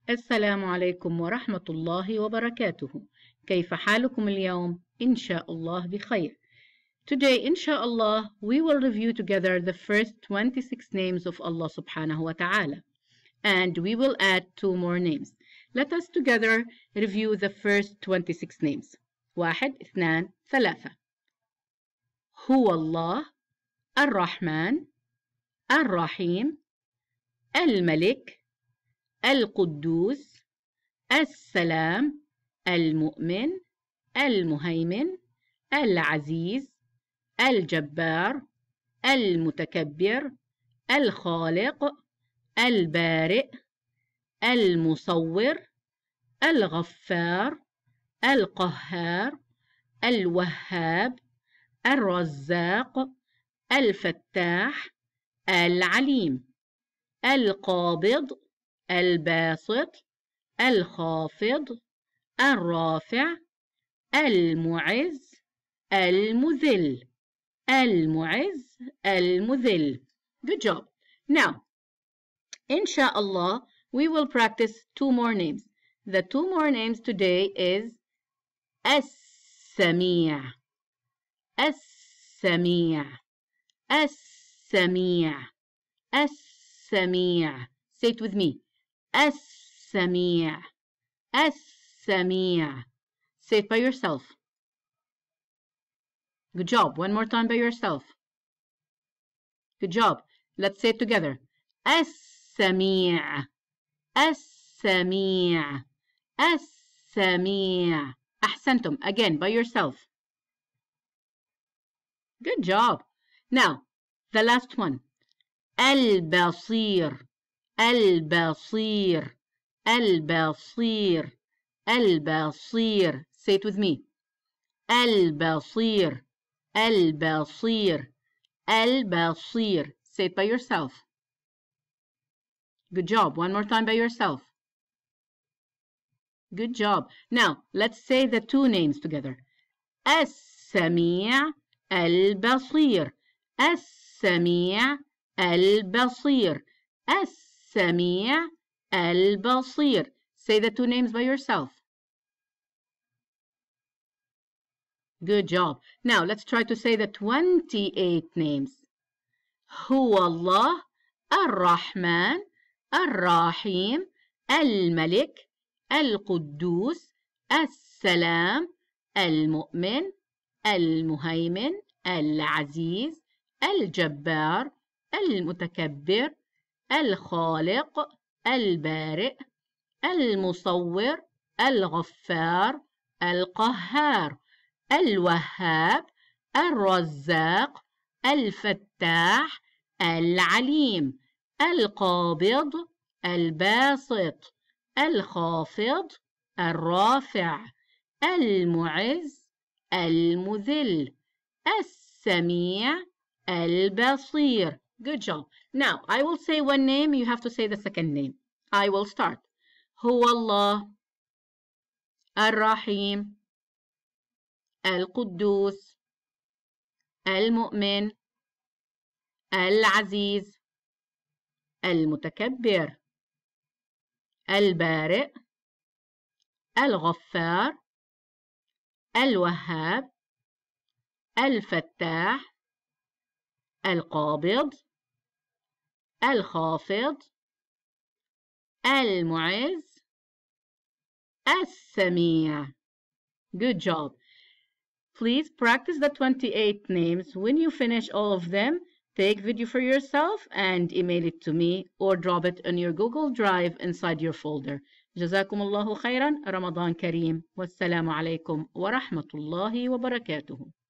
السلام عليكم ورحمة الله وبركاته. كيف حالكم اليوم؟ إن شاء الله بخير. Today, inshallah, we will review together the first 26 names of Allah subhanahu wa ta'ala. And we will add 2 more names. Let us together review the first 26 names. 1 2 3. هو الله الرحمن الرحيم الملك القدوس السلام المؤمن المهيمن العزيز الجبار المتكبر الخالق البارئ المصور الغفار القهار الوهاب الرزاق الفتاح العليم القابض الباسط الخافض الرافع المعز المذل المعز المذل. Good job. Now, inshallah, we will practice 2 more names. The 2 more names today is السميع السميع السميع السميع. Say it with me. السميع السميع. Say it by yourself. Good job. One more time by yourself. Good job. Let's say it together. السميع السميع السميع. أحسنتم. Again by yourself. Good job. Now, the last one. البصير البصير البصير البصير. Say it with me. البصير البصير البصير. Say it by yourself. Good job. One more time by yourself. Good job. Now, let's say the 2 names together. السميع البصير السميع البصير السميع البصير. Say the 2 names by yourself. Good job. Now let's try to say the 28 names. هو الله الرحمن الرحيم الملك القدوس السلام المؤمن المهيمن العزيز الجبار المتكبر الخالق البارئ المصور الغفار القهار الوهاب الرزاق الفتاح العليم القابض الباسط الخافض الرافع المعز المذل السميع البصير. Good job. Now, I will say one name, you have to say the second name. I will start. هو الله الرحيم القدوس المؤمن العزيز المتكبر البارئ الغفار الوهاب الفتاح القابض الخافض المعز السميع. Good job. Please practice the 28 names. When you finish all of them, take video for yourself and email it to me or drop it on your Google Drive inside your folder. جزاكم الله خيرا. رمضان كريم. والسلام عليكم ورحمة الله وبركاته.